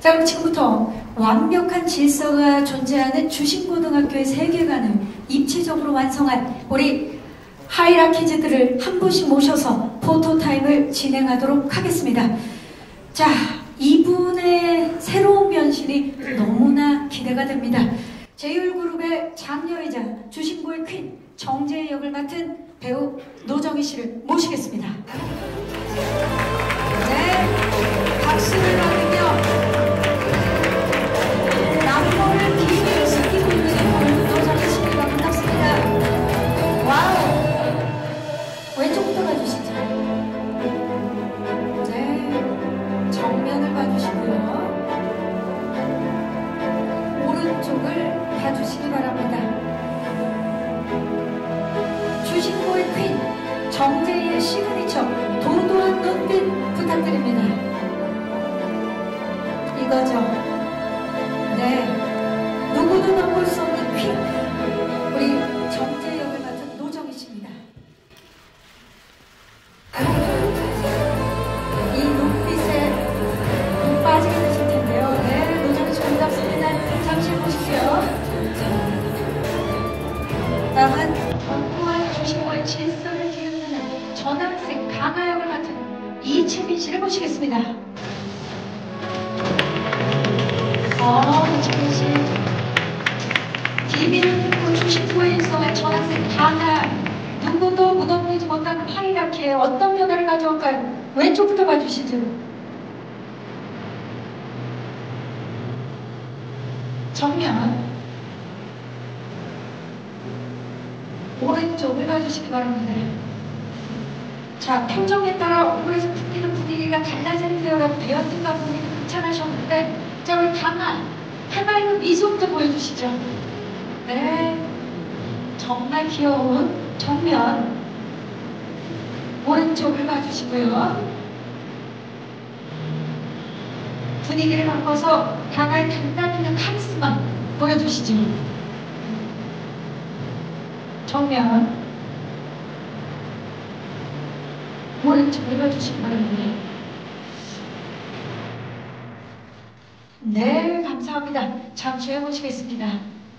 자, 그럼 지금부터 완벽한 질서가 존재하는 주신고등학교의 세계관을 입체적으로 완성한 우리 하이라키즈들을 한 분씩 모셔서 포토타임을 진행하도록 하겠습니다. 자, 이분의 새로운 변신이 너무나 기대가 됩니다. 제율그룹의 장녀이자 주신고의 퀸 정재의 역을 맡은 배우 노정희 씨를 모시겠습니다. 네, 박수를 받으며 남모를 기회를 숨기고 있는 노정희 씨가 반갑습니다. 와우! 왼쪽부터 봐주시죠. 네, 정면을 봐주시고요. 오른쪽을 봐주시기 바랍니다. 주신고의 퀸 정재희의 시그니처 도도한 눈빛 부탁드립니다. 이거죠. 네, 누구도 넘볼 수 없는 퀸 우리 정재희 역을 맡은 노정희 씨입니다. 이 눈빛에 못 빠지게 되실 텐데요. 네, 노정희 씨 반갑습니다. 잠시 보십시오. 다음은 견고한 주신고의 질서를 기억하는 전학생 강하 역을 맡은 이채민 씨를 모시겠습니다. 이채민 씨. 비밀을 듣고 주신고의 일성의 전학생 강하. 누구도 무덤되지 못한 하이라키에 어떤 변화를 가져올까요? 왼쪽부터 봐주시죠. 정면. 오른쪽을 봐주시기 바랍니다. 자, 표정에 따라 얼굴에서 풍기는 분위기가 달라지는데요라고 배웠던가 분이 극찬하셨는데, 자, 우리 강한 해맑은 미소부터 보여주시죠. 네, 정말 귀여운 정면. 오른쪽을 봐주시고요. 분위기를 바꿔서 강한 단단 있는 카리스마 보여주시죠. 정면. 오른쪽을 봐주시기 바랍니다. 네, 감사합니다. 잠시 후에 모시겠습니다.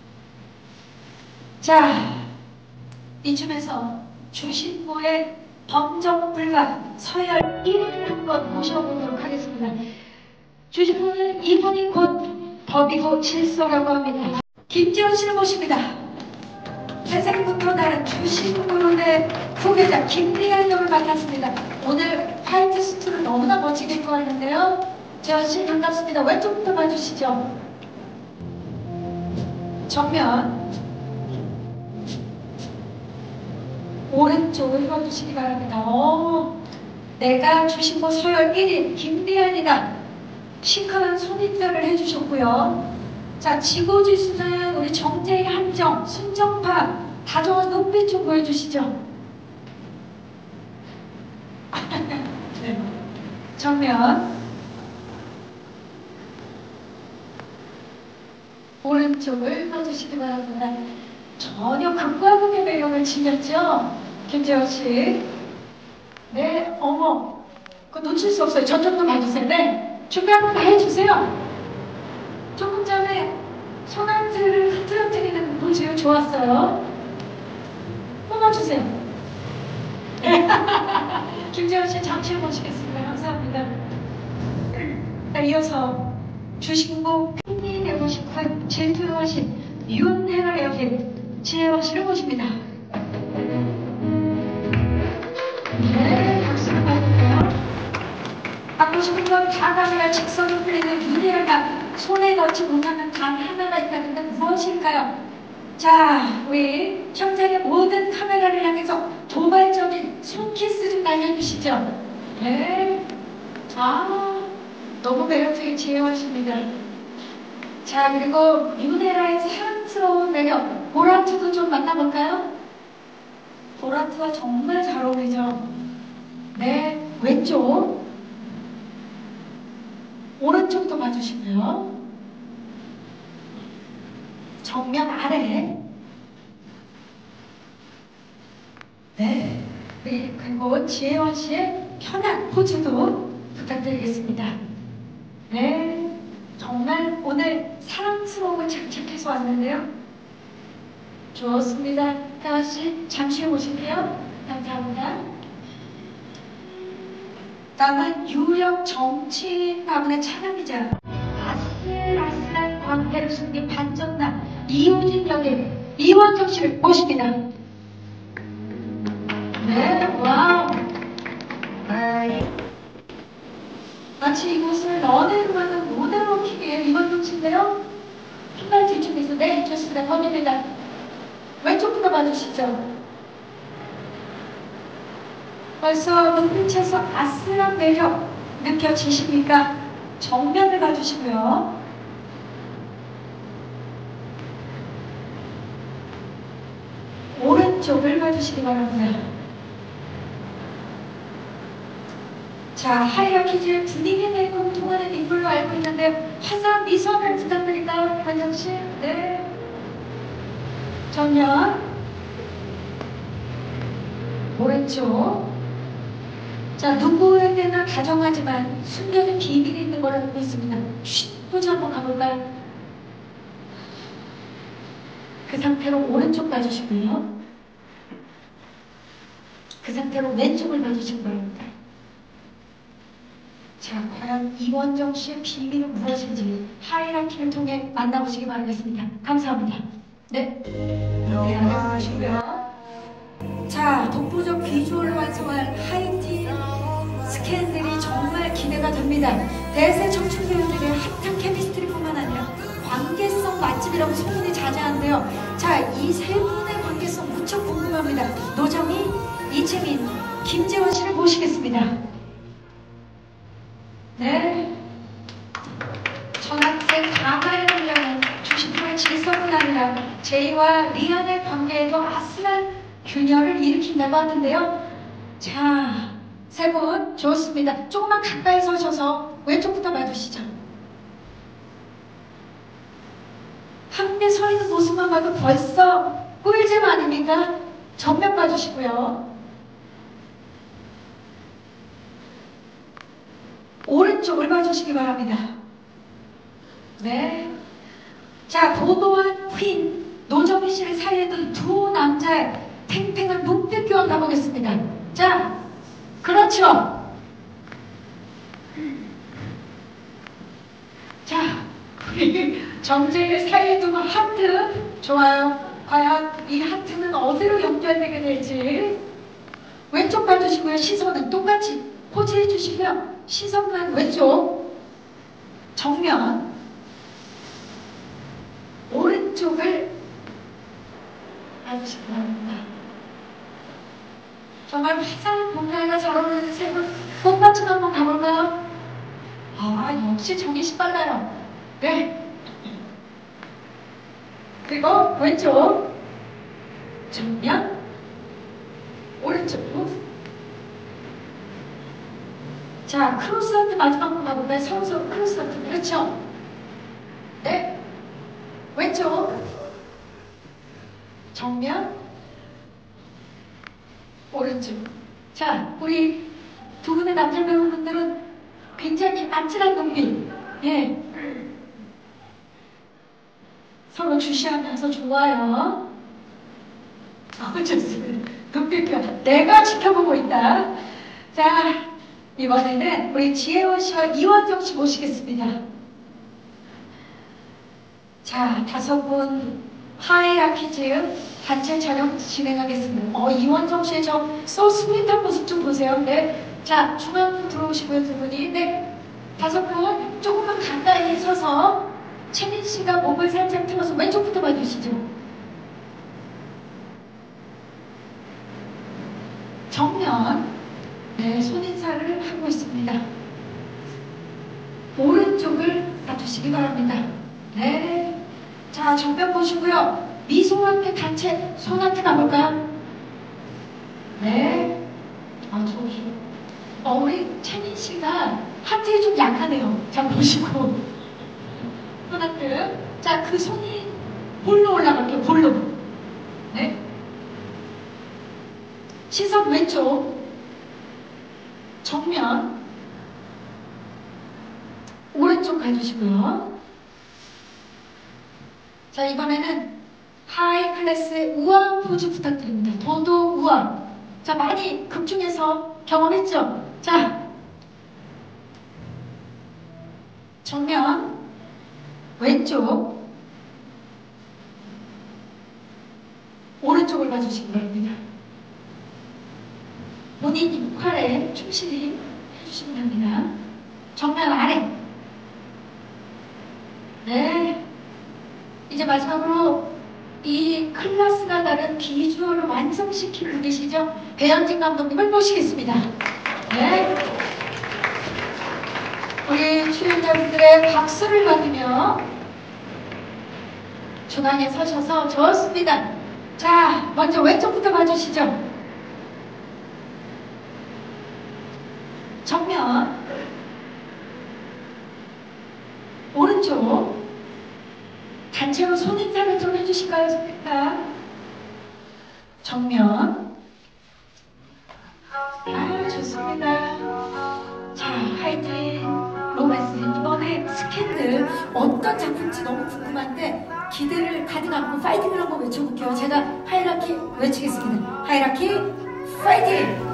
자, 이쯤에서 주신고의 범정불가 서열 1위를 한번 모셔보도록 하겠습니다. 주신고는 이분이 곧 법이고 질서라고 합니다. 김지원 씨를 모십니다. 태생부터 다른 주신고의 후계자 김리안 역을 맡았습니다. 오늘 화이트 수트를 너무나 멋지게 입고 왔는데요. 지원씨 반갑습니다. 왼쪽부터 봐주시죠. 정면. 오른쪽을 봐주시기 바랍니다. 내가 주신고 서열 1위 김리안이다. 시크한 손입절을 해주셨고요. 자, 지고지순한 우리 정재희 함정, 순정파, 다정한 눈빛 좀 보여주시죠. 네. 정면. 오른쪽을 봐주시기 바랍니다. 전혀 극과 극의 매력을 지녔죠? 김재원 씨. 네, 어머. 그거 놓칠 수 없어요. 저쪽도 봐주세요. 네. 준비 한번 해주세요. 조금 전에 손안지를 흐트러뜨리는 보시고 좋았어요. 뽑아주세요. 김재원 씨 잠시 모시겠습니다. 감사합니다. 네, 이어서 주신고 팬이 되고 싶은 질투하신 윤혜라 역인 지혜원 씨를 모십니다. 네, 박수를 받을게요. 받고 싶은 건 다감이라 직선을 풀리는 윤혜라가 손에 넣지 못하는 단 하나가 있다는데 무엇일까요? 자, 우리 현장의 모든 카메라를 향해서 도발적인 손키스 좀 날려주시죠. 네. 너무 매력적인 지혜원씨입니다. 자, 그리고 윤혜라의 사랑스러운 매력 보라트도 좀 만나볼까요? 보라트와 정말 잘 어울리죠. 네, 왼쪽. 오른쪽도 봐주시고요. 정면 아래. 네. 네, 그리고 지혜원 씨의 편한 포즈도 부탁드리겠습니다. 네. 저는 오늘 사랑스러움을 장착해서 왔는데요. 좋습니다. 다시 잠시 보실게요. 감사합니다. 다음은 유력 정치인 가문의 차남이자 아슬아슬한 관계를 숨긴 반전남 이호진 역의 이원정 씨를 모십니다. 네, 와우. 마치 이곳을 런앤런은 모델워킹의 이원정 씨인데요. 흰발 뒤쪽에서 네, 좋습니다. 범입니다. 왼쪽부터 봐주시죠. 벌써 눈빛에서 아슬한 매력 느껴지십니까? 정면을 봐주시고요. 오른쪽을 봐주시기 바랍니다. 자, 하이라키즈 분위기 내고 통하는 인물로 알고 있는데 화사한 미소를 부탁드릴까요? 관장씨? 네. 정면. 오른쪽. 자, 누구에게나 다정하지만 숨겨진 비밀이 있는 걸 알고 있습니다. 쉿! 포즈 한번 가볼까요? 그 상태로 오른쪽 봐주시고요. 그 상태로 왼쪽을 봐주시기 바랍니다. 자, 과연 이원정 씨의 비밀은 무엇인지 하이라키를 통해 만나보시기 바라겠습니다. 감사합니다. 네. 네, 안녕하시고요. 자, 독보적 비주얼을 완성할 하이틴 스캔들이 정말 기대가 됩니다. 대세 청춘 배우들의 핫한 케미스트리뿐만 아니라 관계성 맛집이라고 소문이 자자한데요. 자, 이 세 분의 관계성 무척 궁금합니다. 노정희, 이채민, 김재원 씨를 모시겠습니다. 네. 전학생 가가의 분량은 주식표의 질서뿐 아니라 제이와 리안의 관계에도 아슬한 균열을 일으킨다고 하는데요. 자, 세 분 좋습니다. 조금만 가까이 서셔서 왼쪽부터 봐주시죠. 함께 서 있는 모습만 봐도 벌써 꿀잼 아닙니까? 정면 봐주시고요. 오른쪽을 봐주시기 바랍니다. 네. 자, 도도한 퀸 노정희 씨를 사이에 둔 두 남자의 팽팽한 눈빛 교환 가보겠습니다. 자, 그렇죠. 자, 우리 정재를 사이에 두고 하트 좋아요. 과연 이 하트는 어디로 연결되게 될지 왼쪽 봐주시고요. 시선은 똑같이 포즈해 주시고요. 시선만 왼쪽 정면 오른쪽을 봐주시기 바랍니다. 정말 화사한 뭔가가 잘 어울리는 세 분 꽃밭좀 한번 가볼까요? 아, 역시 정희 씨 빨라요. 네. 그리고 왼쪽 정면 오른쪽. 자, 크로스하트 마지막 한번 가볼까요? 서로 크로스하트. 그렇죠? 네. 왼쪽 정면 오른쪽. 자, 우리 두 분의 남자 배우분들은 굉장히 아찔한 눈빛. 예. 서로 주시하면서 좋아요. 좋습니다. 눈빛 교환. 내가 지켜보고 있다. 자, 이번에는 우리 지혜원 씨와 이원정 씨 모시겠습니다. 자, 다섯 분 하이라키즈 단체 촬영 진행하겠습니다. 이원정 씨의 저 스윗한 모습 좀 보세요. 네. 자, 중앙 들어오시고요, 두 분이. 네. 다섯 분 조금만 가까이 서서 채민 씨가 목을 살짝 틀어서 왼쪽부터 봐주시죠. 정면. 네, 손인사를 하고 있습니다. 오른쪽을 봐주시기 바랍니다. 네. 자, 정면 보시고요. 미소와 함께 단체 손 하트 가볼까요? 네. 아, 좋으시고. 우리 채민 씨가 하트에 좀 약하네요. 자, 보시고. 손 하트. 자, 그 손이 볼로 올라갈게요. 볼로. 네. 시선 왼쪽. 정면 오른쪽 가주시고요. 자, 이번에는 하이 클래스의 우아 포즈 부탁드립니다. 도도 우아. 자, 많이 극 중에서 경험했죠? 자, 정면, 왼쪽, 오른쪽을 봐주시기 바랍니다. 본인 역할에 충실히 해주시기 바랍니다. 정면 아래. 네. 이제 마지막으로 이 클래스가 다른 비주얼을 완성시킨 분이시죠? 배현진 감독님을 모시겠습니다. 네. 우리 출연자분들의 박수를 받으며 중앙에 서셔서 좋습니다. 자, 먼저 왼쪽부터 봐주시죠. 정면, 오른쪽, 단체로 손인사를 좀 해주실까요, 손인사? 정면. 아, 좋습니다. 자, 화이팅. 로맨스. 이번에 스캔들 어떤 작품인지 너무 궁금한데 기대를 가득 안고 파이팅을 한번 외쳐볼게요. 제가 하이라키 외치겠습니다. 하이라키, 파이팅!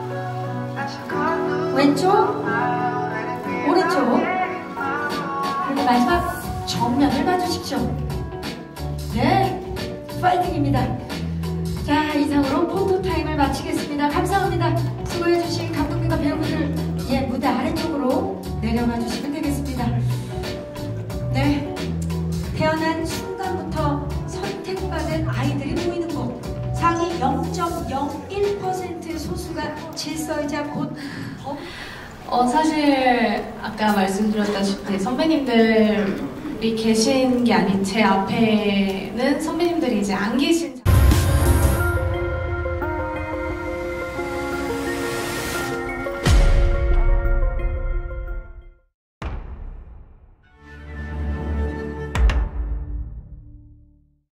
왼쪽, 오른쪽, 그리고 마지막 정면을 봐주십시오. 네, 파이팅입니다. 자, 이상으로 포토타임을 마치겠습니다. 감사합니다. 수고해주신 감독님과 배우분들, 무대 아래쪽으로 내려가 주시면 되겠습니다. 네, 태어난 순간부터 선택받은 아이들이 모이는 곳, 상위 0.01%의 소수가 질서이자 곧 사실 아까 말씀드렸다시피 선배님들이 계신 게 아닌 제 앞에는 선배님들이 이제 안 계신